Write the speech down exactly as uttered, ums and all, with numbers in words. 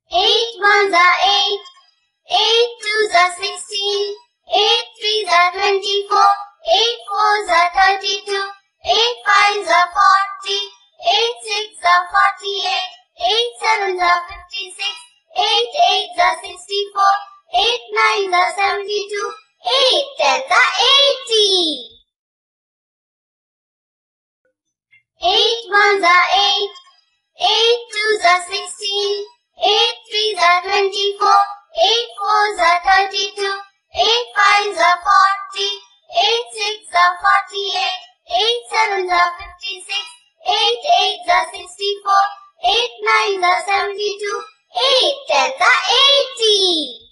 Eight ones are eight. Eight twos are sixteen. Eight threes are twenty-four. Eight fours are thirty-two. Eight fives are forty. Eight sixes are forty-eight. Eight sevens are fifty-six. Eight eights are sixty-four. Eight nines are seventy-two. Eight tens are eighty. Eight ones are eight. Eight twos are sixteen. Eight threes are twenty-four. Eight fours are thirty-two. Eight fives are forty. Eight sixes are forty-eight. Eight sevens are fifty-six. Eight eights are sixty-four. Eight nines are seventy-two. Eight tens are eighty.